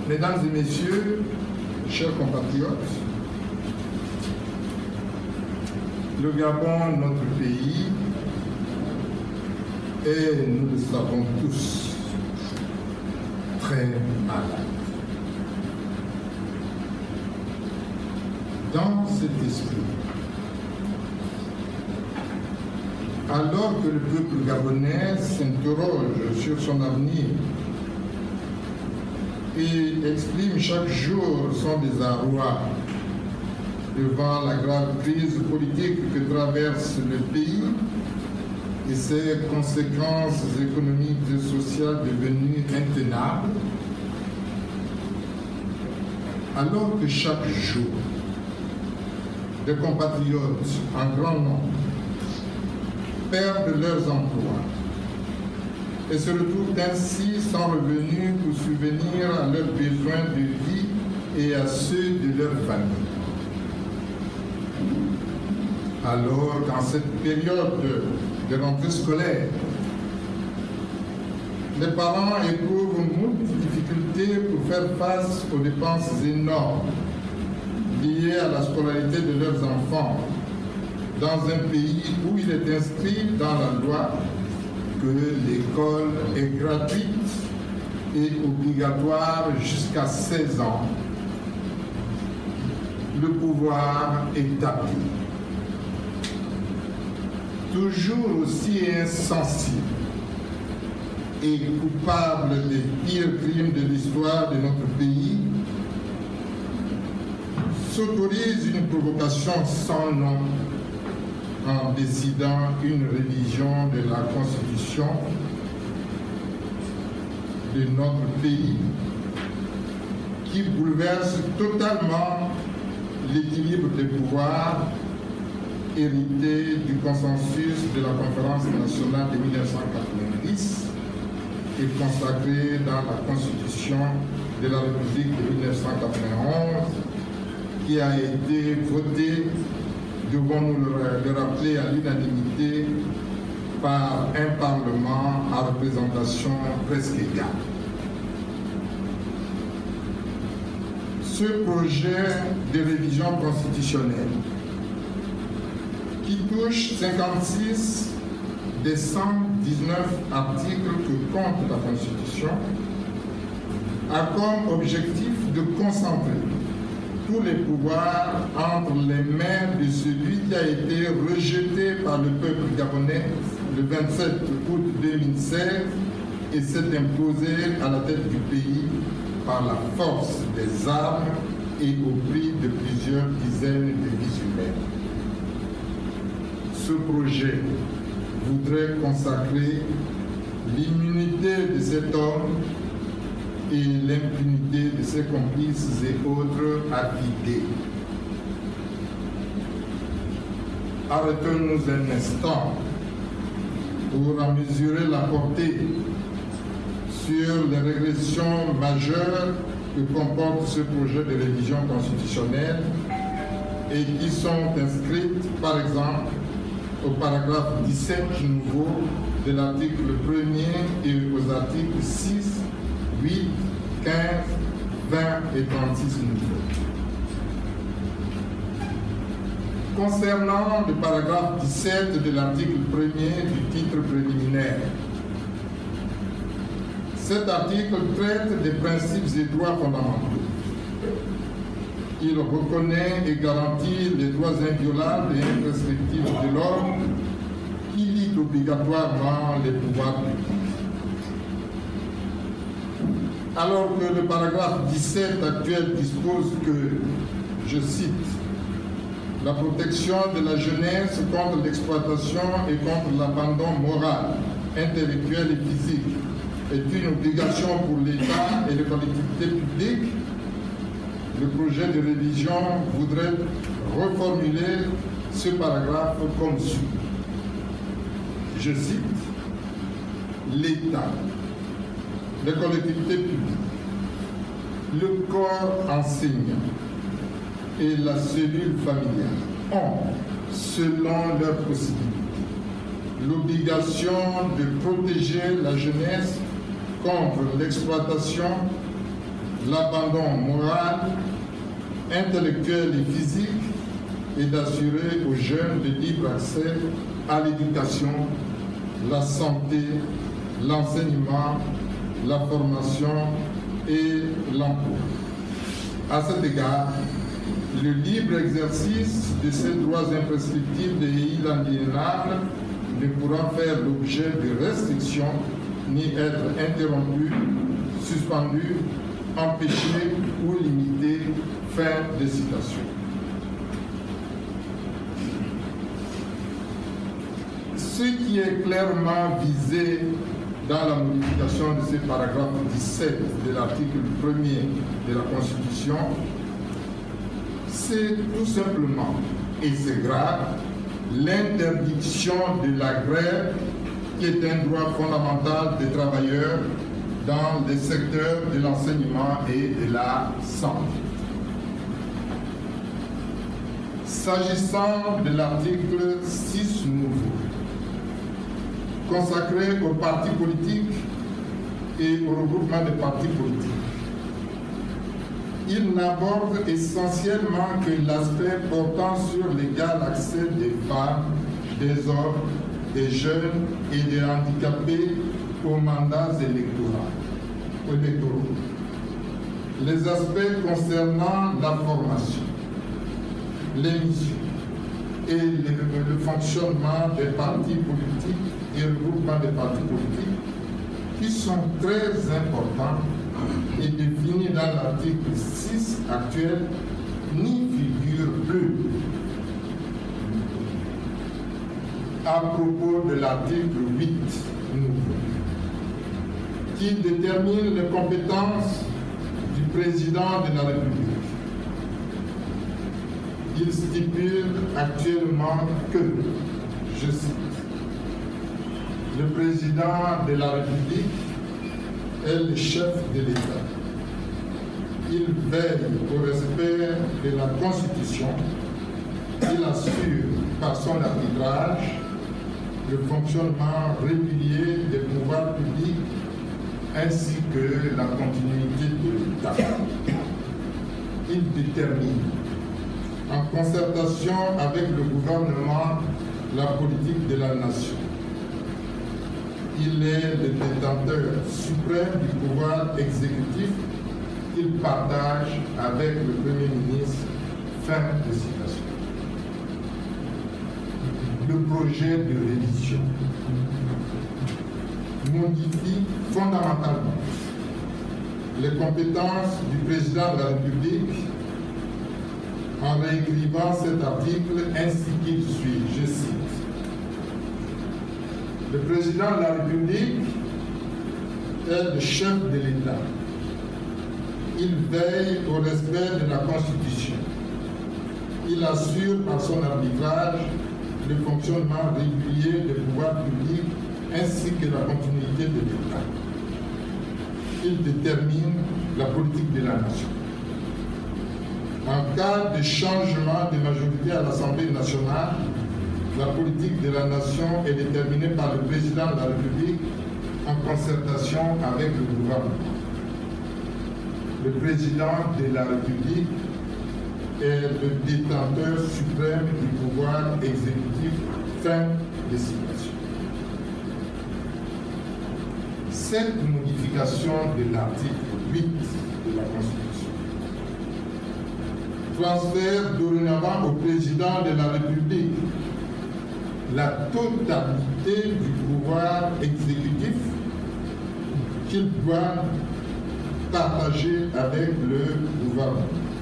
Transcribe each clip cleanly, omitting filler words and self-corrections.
Mesdames et messieurs, chers compatriotes, le Gabon, notre pays, est, nous le savons tous, très malade. Dans cet esprit, alors que le peuple gabonais s'interroge sur son avenir et exprime chaque jour son désarroi devant la grave crise politique que traverse le pays et ses conséquences économiques et sociales devenues intenables, alors que chaque jour, des compatriotes en grand nombre perdent leurs emplois et se retrouvent ainsi sans revenus pour subvenir à leurs besoins de vie et à ceux de leur famille. Alors qu'en cette période de rentrée scolaire, les parents éprouvent moult difficultés pour faire face aux dépenses énormes liées à la scolarité de leurs enfants dans un pays où il est inscrit dans la loi que l'école est gratuite et obligatoire jusqu'à 16 ans. Le pouvoir est tapis. Toujours aussi insensible et coupable des pires crimes de l'histoire de notre pays, s'autorise une provocation sans nom en décidant une révision de la Constitution de notre pays qui bouleverse totalement l'équilibre des pouvoirs hérité du consensus de la Conférence nationale de 1990 et consacré dans la Constitution de la République de 1991 qui a été votée, devons-nous le rappeler, à l'unanimité par un Parlement à représentation presque égale. Ce projet de révision constitutionnelle qui touche 56 des 119 articles que compte la Constitution, a comme objectif de concentrer tous les pouvoirs entre les mains de celui qui a été rejeté par le peuple gabonais le 27 août 2016 et s'est imposé à la tête du pays par la force des armes et au prix de plusieurs dizaines de vies humaines. Ce projet voudrait consacrer l'immunité de cet homme et l'impunité de ses complices et autres avidés. Arrêtons-nous un instant pour en mesurer la portée sur les régressions majeures que comporte ce projet de révision constitutionnelle et qui sont inscrites, par exemple, au paragraphe 17 nouveau de l'article 1er et aux articles 6, 8, 15, 20 et 36 nouveaux. Concernant le paragraphe 17 de l'article 1er du titre préliminaire, cet article traite des principes et droits fondamentaux. Il reconnaît et garantit les droits inviolables et imprescriptibles de l'homme qui lie obligatoirement les pouvoirs publics. Alors que le paragraphe 17 actuel dispose que, je cite, « La protection de la jeunesse contre l'exploitation et contre l'abandon moral, intellectuel et physique est une obligation pour l'État et les collectivités publiques », le projet de révision voudrait reformuler ce paragraphe comme suit. Je cite, « L'État, les collectivités publiques, le corps enseignant et la cellule familiale ont, selon leurs possibilités, l'obligation de protéger la jeunesse contre l'exploitation, l'abandon moral, intellectuel et physique et d'assurer aux jeunes le libre accès à l'éducation, la santé, l'enseignement, la formation et l'emploi. À cet égard, le libre exercice de ces droits imprescriptibles et inaliénables ne pourra faire l'objet de restrictions ni être interrompu, suspendu, empêché ou limité. Fin de citation. Ce qui est clairement visé dans la modification de ce paragraphe 17 de l'article 1er de la Constitution, c'est tout simplement, et c'est grave, l'interdiction de la grève qui est un droit fondamental des travailleurs dans les secteurs de l'enseignement et de la santé. S'agissant de l'article 6 nouveau, consacré aux partis politiques et au regroupement des partis politiques, il n'aborde essentiellement que l'aspect portant sur l'égal accès des femmes, des hommes, des jeunes et des handicapés aux mandats électoraux. Les aspects concernant la formation, les missions et le fonctionnement des partis politiques et le regroupement des partis politiques, qui sont très importants et définis dans l'article 6 actuel, n'y figurent plus. À propos de l'article 8 nouveau, qui détermine les compétences du président de la République. Il stipule actuellement que, je cite, le président de la République est le chef de l'État. Il veille au respect de la Constitution. Il assure par son arbitrage le fonctionnement régulier des pouvoirs publics ainsi que la continuité de l'État. Il détermine, en concertation avec le gouvernement, la politique de la nation. Il est le détenteur suprême du pouvoir exécutif qu'il partage avec le Premier ministre. Fin de citation. Le projet de révision modifie fondamentalement les compétences du président de la République en réécrivant cet article ainsi qu'il suit, je cite. Le président de la République est le chef de l'État. Il veille au respect de la Constitution. Il assure par son arbitrage le fonctionnement régulier des pouvoirs publics ainsi que la continuité de l'État. Il détermine la politique de la nation. En cas de changement de majorité à l'Assemblée nationale, la politique de la nation est déterminée par le président de la République en concertation avec le gouvernement. Le président de la République est le détenteur suprême du pouvoir exécutif. Fin de citation. Cette modification de l'article 8 de la Constitution transfère dorénavant au président de la République la totalité du pouvoir exécutif qu'il doit partager avec le gouvernement.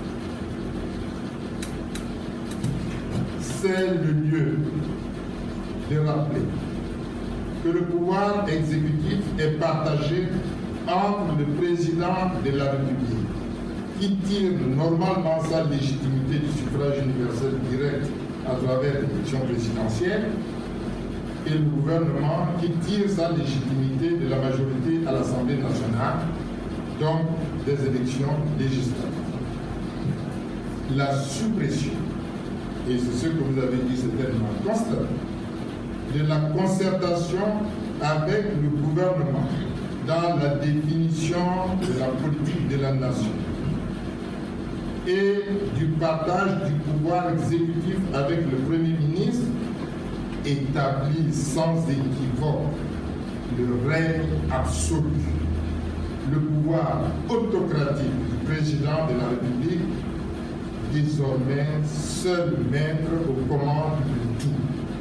C'est le lieu de rappeler que le pouvoir exécutif est partagé entre le président de la République, qui tire normalement sa légitimité du suffrage universel direct à travers l'élection présidentielle, et le gouvernement qui tire sa légitimité de la majorité à l'Assemblée nationale, donc des élections législatives. La suppression, et c'est ce que vous avez dit certainement constamment, de la concertation avec le gouvernement dans la définition de la politique de la nation et du partage du pouvoir exécutif avec le Premier ministre établit sans équivoque le règne absolu, le pouvoir autocratique du président de la République, désormais seul maître aux commandes de tout.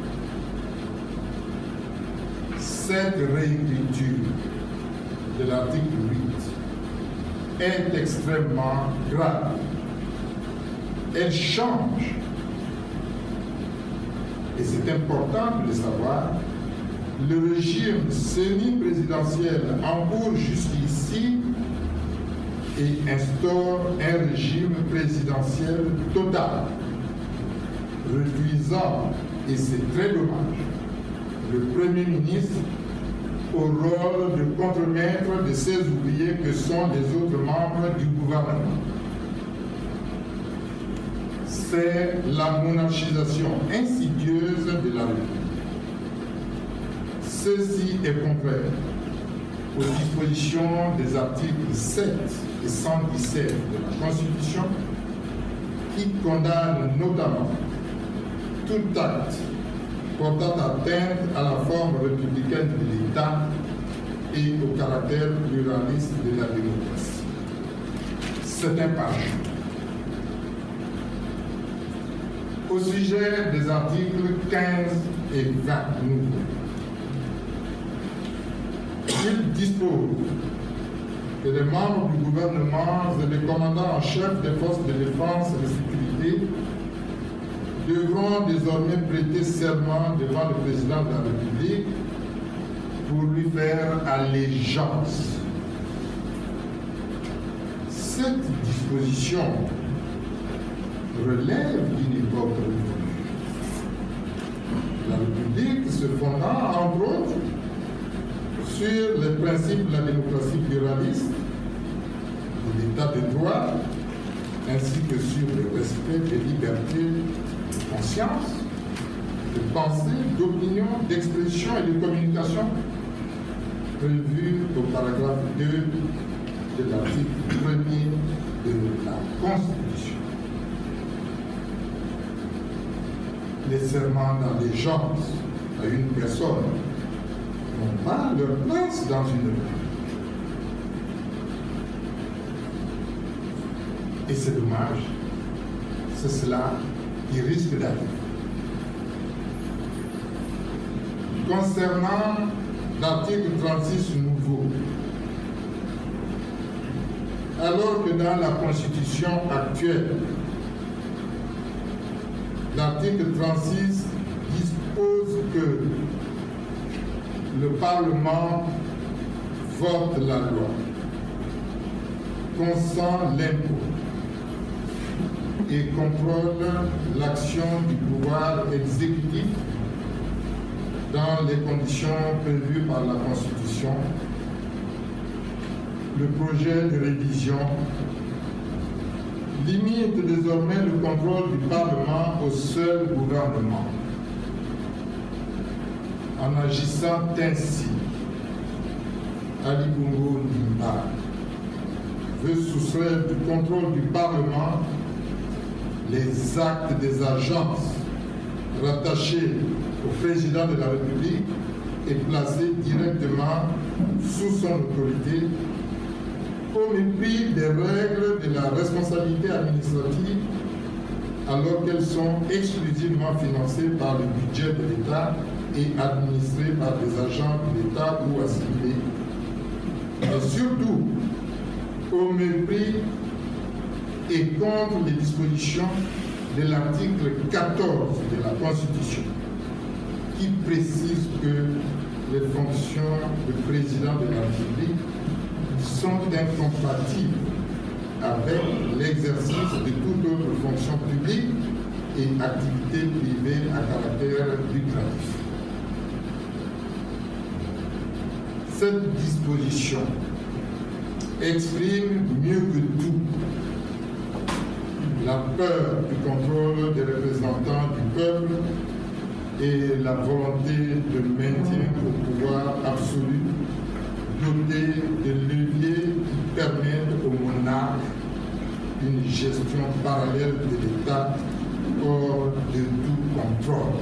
Cette réécriture de l'article 8 est extrêmement grave. Elle change, et c'est important de le savoir, le régime semi-présidentiel en cours jusqu'ici et instaure un régime présidentiel total, réduisant, et c'est très dommage, le Premier ministre au rôle de contre-maître de ces ouvriers que sont les autres membres du gouvernement. C'est la monarchisation insidieuse de la République. Ceci est contraire aux dispositions des articles 7 et 117 de la Constitution qui condamnent notamment tout acte portant atteinte à la forme républicaine de l'État et au caractère pluraliste de la démocratie. C'est un page. Au sujet des articles 15 et 20 nouveaux, il dispose que les membres du gouvernement et les commandants en chef des forces de défense et de sécurité devront désormais prêter serment devant le président de la République pour lui faire allégeance. Cette disposition relève d'une époque révolue. La République se fondant, entre autres, sur les principes de la démocratie pluraliste, de l'état de droit, ainsi que sur le respect des libertés de conscience, de pensée, d'opinion, d'expression et de communication prévues au paragraphe 2 de l'article 1er de la Constitution. Les serments d'allégeance à une personne n'ont pas leur place dans une république. Et c'est dommage, c'est cela qui risque d'arriver. Concernant l'article 36 nouveau, alors que dans la Constitution actuelle, l'article 36 dispose que le Parlement vote la loi, consent l'impôt et contrôle l'action du pouvoir exécutif dans les conditions prévues par la Constitution. Le projet de révision limite désormais le contrôle du Parlement au seul gouvernement. En agissant ainsi, Ali Bongo Ndimba veut soustraire du contrôle du Parlement les actes des agences rattachées au président de la République et placées directement sous son autorité au mépris des règles de la responsabilité administrative alors qu'elles sont exclusivement financées par le budget de l'État et administrées par des agents de l'État ou assimilés. Et surtout, au mépris et contre les dispositions de l'article 14 de la Constitution, qui précise que les fonctions de président de la République sont incompatibles avec l'exercice de toute autre fonction publique et activité privée à caractère lucratif. Cette disposition exprime mieux que tout la peur du contrôle des représentants du peuple et la volonté de maintien au pouvoir absolu doté parallèle de l'État hors de tout contrôle.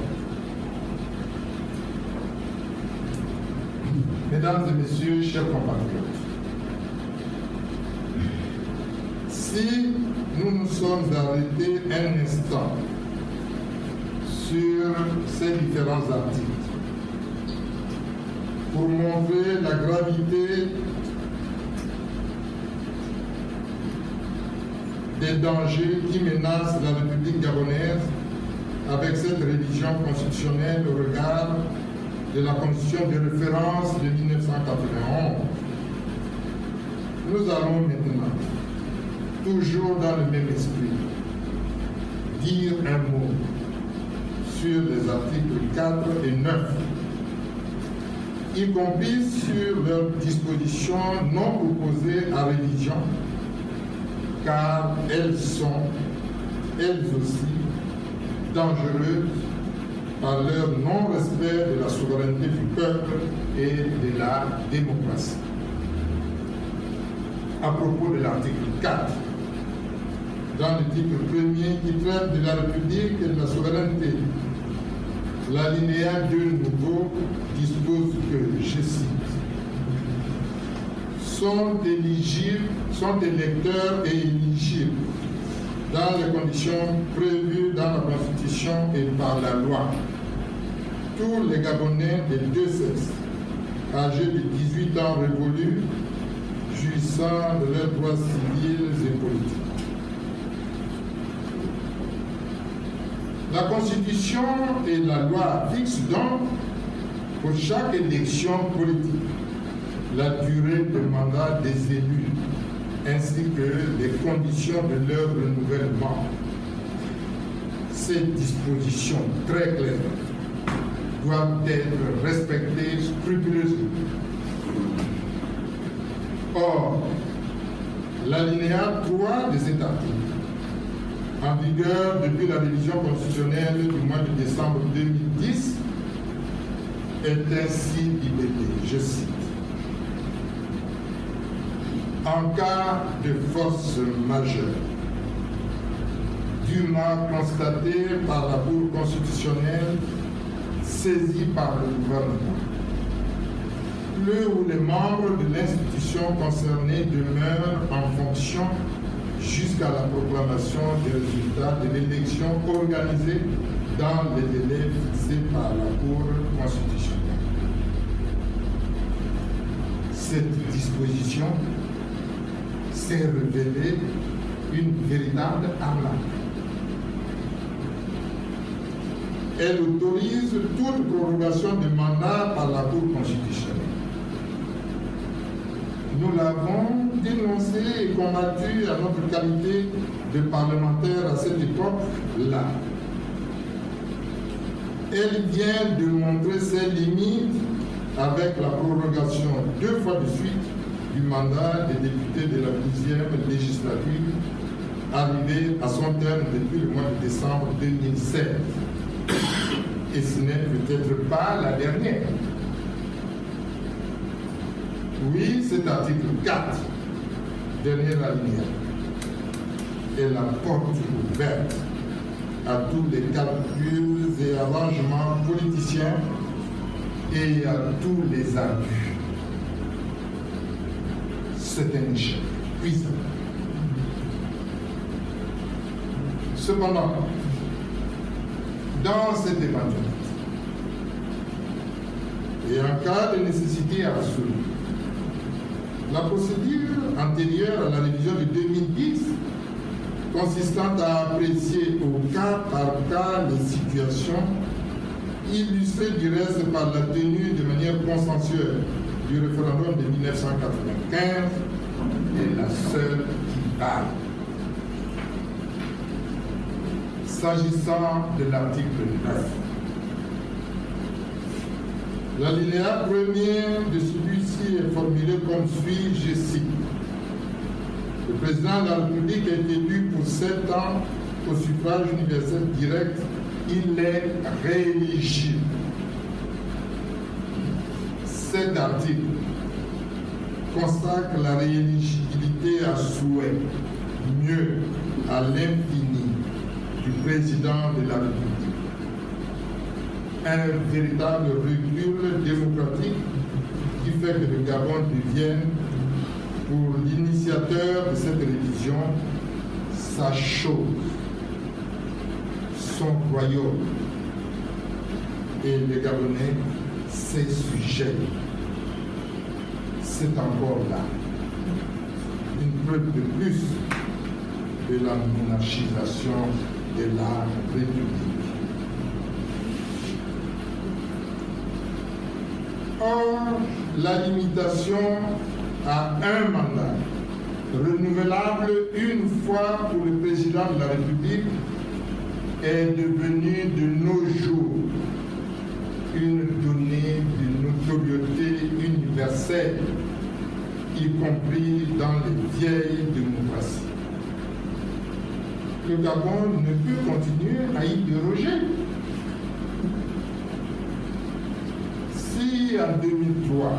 Mesdames et messieurs, chers compatriotes, si nous nous sommes arrêtés un instant sur ces différents articles pour montrer la gravité des dangers qui menacent la République gabonaise avec cette révision constitutionnelle au regard de la Constitution de référence de 1991. Nous allons maintenant, toujours dans le même esprit, dire un mot sur les articles 4 et 9, y compris sur leurs dispositions non proposées à révision, car elles sont, elles aussi, dangereuses par leur non-respect de la souveraineté du peuple et de la démocratie. À propos de l'article 4, dans le titre premier qui traite de la République et de la souveraineté, l'alinéa 2 nouveau dispose que, je cite, sont électeurs et éligibles dans les conditions prévues dans la Constitution et par la loi tous les Gabonais des deux sexes, âgés de 18 ans révolus, jouissant de leurs droits civils et politiques. La Constitution et la loi fixent donc pour chaque élection politique la durée de mandat des élus ainsi que les conditions de leur renouvellement. Ces dispositions très claires doivent être respectées scrupuleusement. Or, l'alinéa 3 de cet article, en vigueur depuis la révision constitutionnelle du mois de décembre 2010, est ainsi libellé, je cite, en cas de force majeure dûment constatée par la Cour constitutionnelle saisie par le gouvernement, le ou les membres de l'institution concernée demeurent en fonction jusqu'à la proclamation des résultats de l'élection organisée dans les délais fixés par la Cour constitutionnelle. Cette disposition s'est révélée une véritable arnaque. Elle autorise toute prorogation de mandat par la Cour constitutionnelle. Nous l'avons dénoncé et combattu à notre qualité de parlementaire à cette époque-là. Elle vient de montrer ses limites avec la prorogation 2 fois de suite du mandat des députés de la 12e législature, arrivé à son terme depuis le mois de décembre 2016. Et ce n'est peut-être pas la dernière. Oui, cet article 4, dernier alinéa, est la porte ouverte à tous les calculs et arrangements politiciens et à tous les abus. C'est un échec puissant. Cependant, dans cette éventualité, et en cas de nécessité absolue, la procédure antérieure à la révision de 2010, consistant à apprécier au cas par cas les situations, illustrée du reste par la tenue de manière consensuelle du référendum de 1995, est la seule qui parle. S'agissant de l'article 9, l'alinéa premier de celui-ci est formulé comme suit, je cite. Le président de la République est élu pour 7 ans au suffrage universel direct. Il est rééligible. Cet article consacre la rééligibilité à souhait. Mieux, à l'infini du président de la République. Un véritable recul démocratique qui fait que le Gabon devienne, pour l'initiateur de cette révision, sa chose, son royaume, et les Gabonais, ses sujets. C'est encore là une preuve de plus de la monarchisation de la République. Or, la limitation à un mandat, renouvelable une fois pour le président de la République, est devenue de nos jours une donnée de notoriété universelle, y compris dans les vieilles démocraties. Le Gabon ne peut continuer à y déroger. Si en 2003,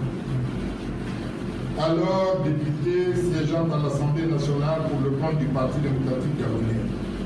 alors député siégeant à l'Assemblée nationale pour le compte du Parti démocratique gabonais,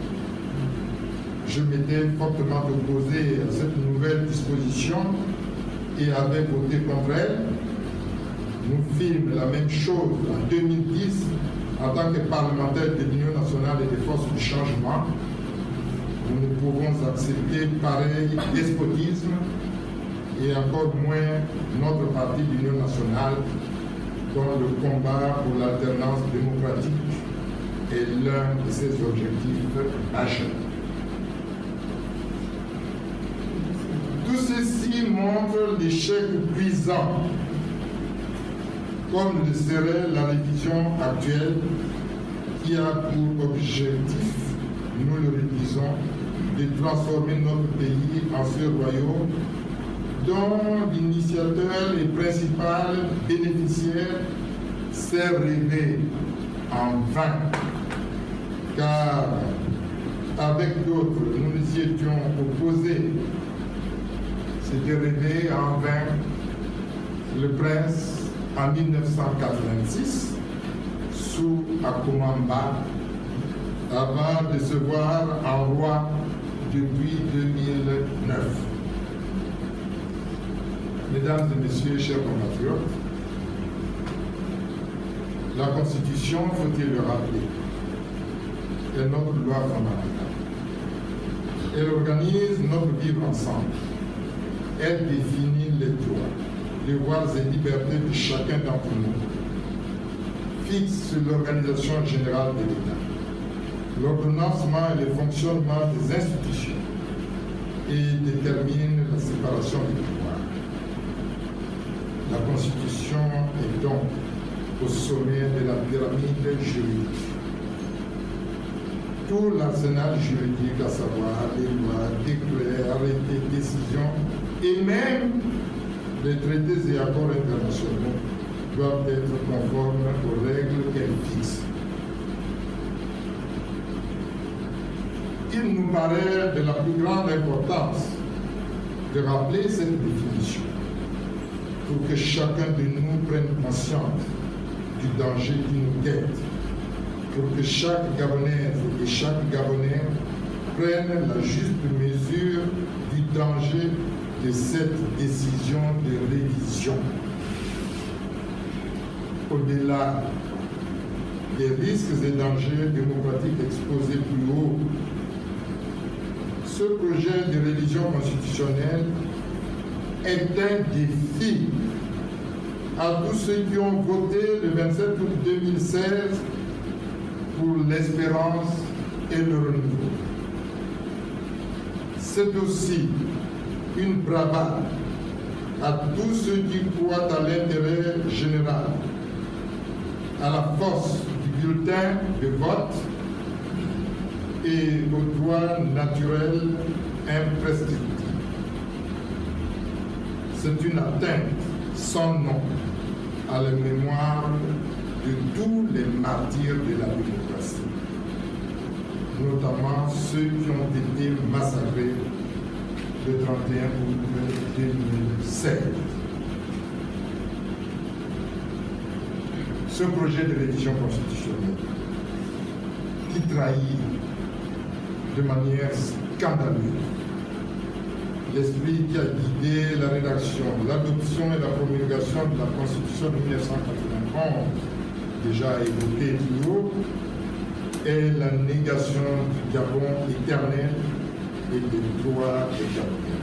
je m'étais fortement opposé à cette nouvelle disposition et avais voté contre elle. Nous fîmes la même chose en 2010 en tant que parlementaire de l'Union nationale et des forces du changement. Nous ne pouvons accepter pareil despotisme et encore moins notre parti d'Union nationale dont le combat pour l'alternance démocratique est l'un de ses objectifs majeurs. Tout ceci montre l'échec cuisant, comme le serait la révision actuelle, qui a pour objectif, nous le révisons, de transformer notre pays en ce royaume dont l'initiateur et principal bénéficiaire s'est rêvé en vain, car avec d'autres, nous nous y étions opposés. C'était rêvé en vain le prince en 1986 sous Akomamba, avant de se voir en roi depuis 2009. Mesdames et messieurs, chers compatriotes, la Constitution, faut-il le rappeler, est notre loi fondamentale. Elle organise notre vivre ensemble. Elle définit les droits, devoirs et libertés de chacun d'entre nous, fixe l'organisation générale de l'État, l'ordonnancement et le fonctionnement des institutions et détermine la séparation des pouvoirs. La Constitution est donc au sommet de la pyramide juridique. Tout l'arsenal juridique, à savoir les lois, décrets, arrêtés, décisions et même les traités et accords internationaux doivent être conformes aux règles qu'elle fixe. Il nous paraît de la plus grande importance de rappeler cette définition pour que chacun de nous prenne conscience du danger qui nous guette, pour que chaque Gabonaise et chaque Gabonais prenne la juste mesure du danger de cette décision de révision. Au-delà des risques et dangers démocratiques exposés plus haut, ce projet de révision constitutionnelle est un défi à tous ceux qui ont voté le 27 août 2016 pour l'espérance et le renouveau. C'est aussi une bravade à tous ceux qui croient à l'intérêt général, à la force du bulletin de vote et aux droits naturels imprescriptibles. C'est une atteinte sans nom à la mémoire de tous les martyrs de la démocratie, notamment ceux qui ont été massacrés le 31 août 2016. Ce projet de révision constitutionnelle, qui trahit de manière scandaleuse l'esprit qui a guidé la rédaction, l'adoption et la promulgation de la Constitution de 1991, déjà évoquée plus haut, et la négation du Gabon éternel et des droits des Gabonais.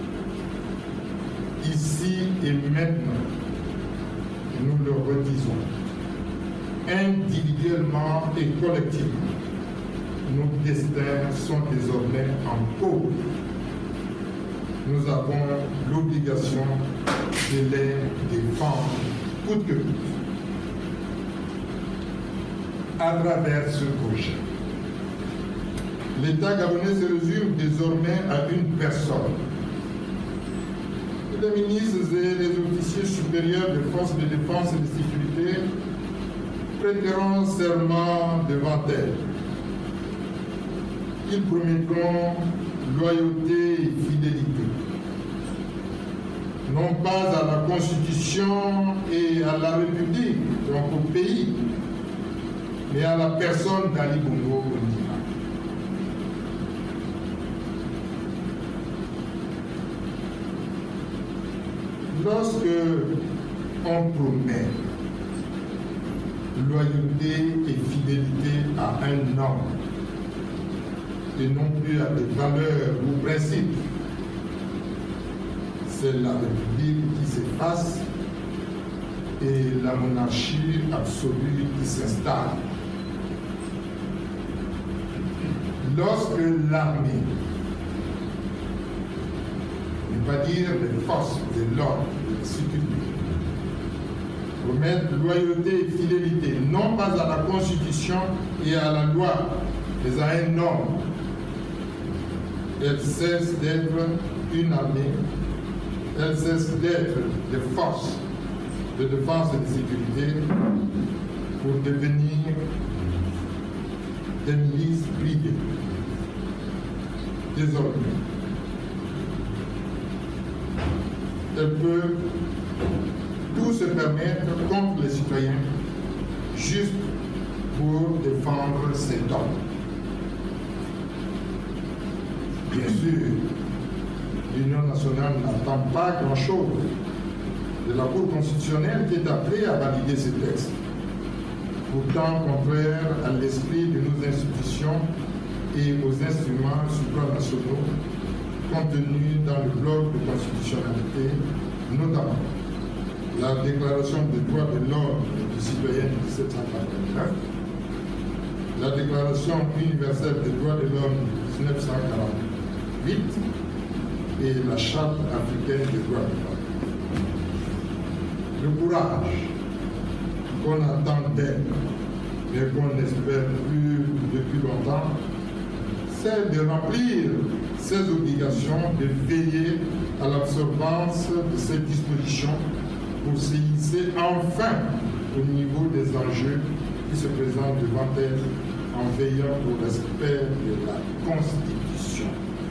Ici et maintenant, nous le redisons, individuellement et collectivement, nos destins sont désormais en cause. Nous avons l'obligation de les défendre coûte que coûte. À travers ce projet, l'État gabonais se résume désormais à une personne. Les ministres et les officiers supérieurs des forces de défense et de sécurité prêteront serment devant elle. Ils promettront loyauté et fidélité, non pas à la Constitution et à la République, donc au pays, mais à la personne d'Ali Bongo Ondimba. Lorsque on promet loyauté et fidélité à un homme, et non plus à des valeurs ou principes, c'est la République qui s'efface et la monarchie absolue qui s'installe. Lorsque l'armée, ne pas dire les forces de l'ordre, de la sécurité, promettent loyauté et fidélité, non pas à la Constitution et à la loi, mais à un homme, elle cesse d'être une armée, elle cesse d'être des forces de défense et de sécurité pour devenir des milices privées. Désormais, elle peut tout se permettre contre les citoyens juste pour défendre cet homme. Bien sûr, l'Union nationale n'attend pas grand-chose de la Cour constitutionnelle qui est appelée à valider ces textes, pourtant contraire à l'esprit de nos institutions et aux instruments supranationaux contenus dans le bloc de constitutionnalité, notamment la Déclaration des droits de l'homme et du citoyen de 1749, la Déclaration universelle des droits de l'homme de 1948 et la Charte africaine des droits de l'homme. Le courage qu'on attend d'elle, mais qu'on n'espère plus depuis longtemps, c'est de remplir ses obligations, de veiller à l'absorbance de ces dispositions pour se hisser enfin au niveau des enjeux qui se présentent devant elle en veillant au respect de la Constitution.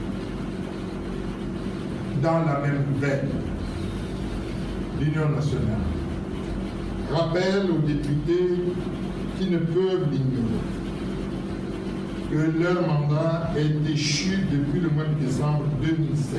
Dans la même veine, l'Union nationale rappelle aux députés qui ne peuvent l'ignorer que leur mandat est échu depuis le mois de décembre 2016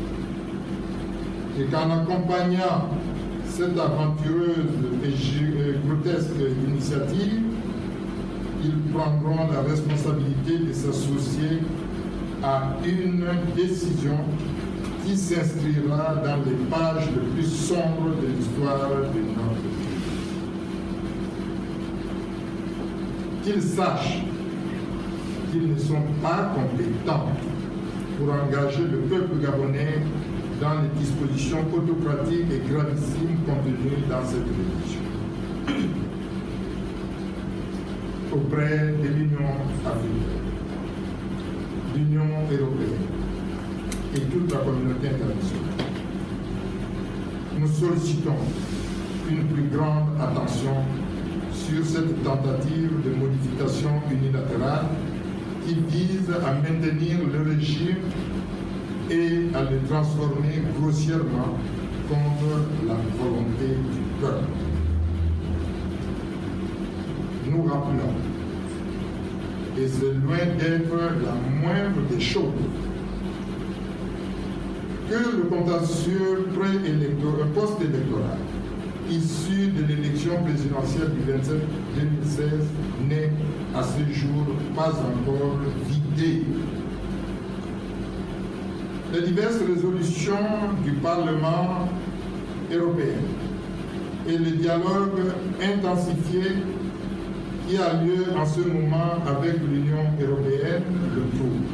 et qu'en accompagnant cette aventureuse et grotesque initiative, ils prendront la responsabilité de s'associer à une décision qui s'inscrira dans les pages les plus sombres de l'histoire de notre pays. Qu'ils sachent qu'ils ne sont pas compétents pour engager le peuple gabonais dans les dispositions autocratiques et gravissimes contenues dans cette révision. Auprès de l'Union africaine, l'Union européenne et toute la communauté internationale, nous sollicitons une plus grande attention sur cette tentative de modification unilatérale qui vise à maintenir le régime et à le transformer grossièrement contre la volonté du peuple. Nous rappelons et c'est loin d'être la moindre des choses, que le contentieux post-électoral issu de l'élection présidentielle du 27 2016 n'est à ce jour pas encore vidé. Les diverses résolutions du Parlement européen et le dialogue intensifié qui a lieu en ce moment avec l'Union européenne le prouvent.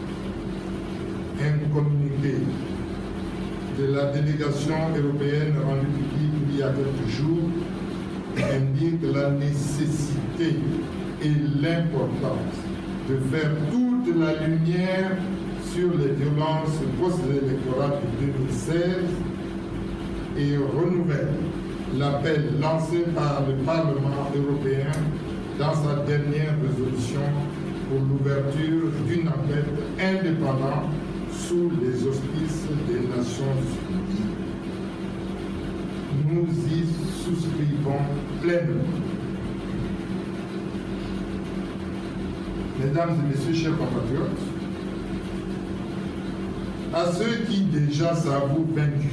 Un communiqué de la délégation européenne rendu public il y a quelques jours indique la nécessité et l'importance de faire toute la lumière sur les violences post-électorales de 2016 et renouvelle l'appel lancé par le Parlement européen dans sa dernière résolution pour l'ouverture d'une enquête indépendante sous les auspices des Nations Unies. Nous y souscrivons pleinement. Mesdames et messieurs, chers compatriotes, à ceux qui déjà s'avouent vaincus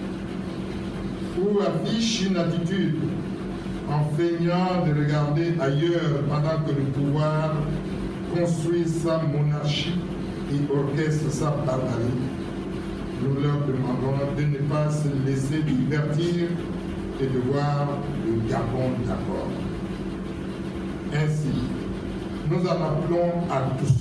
ou affichent une attitude en feignant de regarder ailleurs pendant que le pouvoir construit sa monarchie et orchestre sa barbarie, nous leur demandons de ne pas se laisser divertir et de voir le Gabon d'accord. Ainsi, nous en appelons à tous,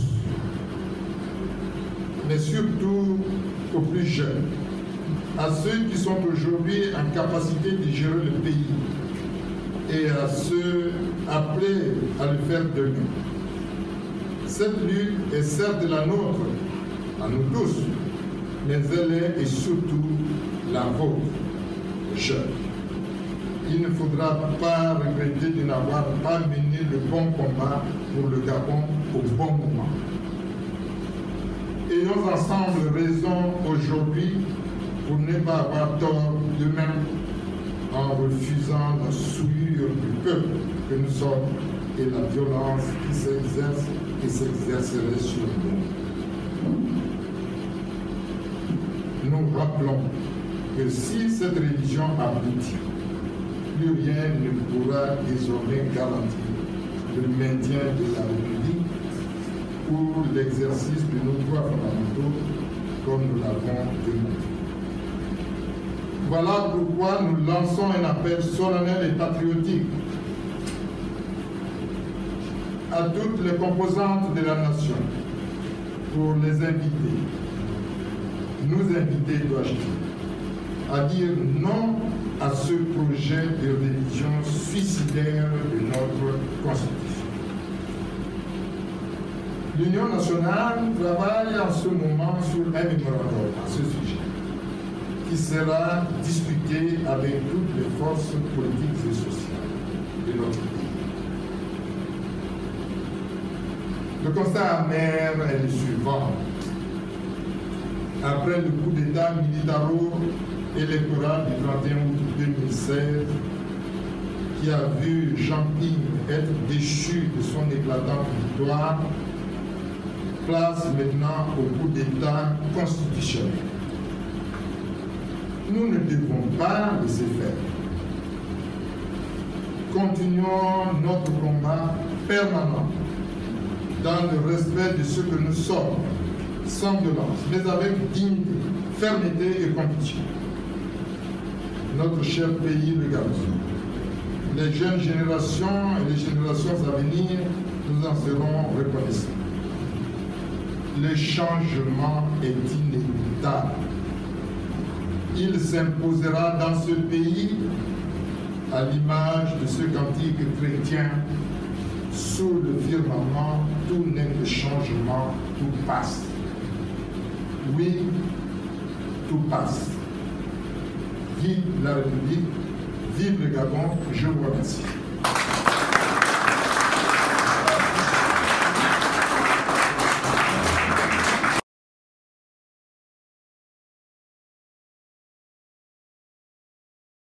mais surtout aux plus jeunes, à ceux qui sont aujourd'hui en capacité de gérer le pays et à ceux appelés à le faire demain. Cette lutte est certes la nôtre, à nous tous, mais elle est et surtout la vôtre, jeunes. Il ne faudra pas regretter de n'avoir pas mené le bon combat pour le Gabon au bon moment. Ayons ensemble raison aujourd'hui pour ne pas avoir tort demain en refusant la souillure du peuple que nous sommes et la violence qui s'exerce et s'exercerait sur nous. Nous rappelons que si cette religion aboutit, plus rien ne pourra désormais garantir le maintien de la République ou l'exercice de nos droits fondamentaux comme nous l'avons démontré. Voilà pourquoi nous lançons un appel solennel et patriotique à toutes les composantes de la nation pour les inviter, nous inviter, dois-je dire, à dire non à ce projet de religion suicidaire de notre Constitution. L'Union nationale travaille en ce moment sur un mémorandum à ce sujet, qui sera discuté avec toutes les forces politiques et sociales de notre pays. Le constat amer est le suivant. Après le coup d'État militaro-électoral du 31 août 2016, qui a vu Jean Ping être déchu de son éclatante victoire, place maintenant au coup d'État constitutionnel. Nous ne devons pas laisser faire. Continuons notre combat permanent dans le respect de ce que nous sommes, sans violence, mais avec dignité, fermeté et conviction. Notre cher pays, le Gabon, les jeunes générations et les générations à venir, nous en serons reconnaissants. Le changement est inévitable. Il s'imposera dans ce pays à l'image de ce cantique chrétien. Sous le firmament, tout n'est que changement, tout passe. Oui, tout passe. Vive la République, vive le Gabon, je vous remercie.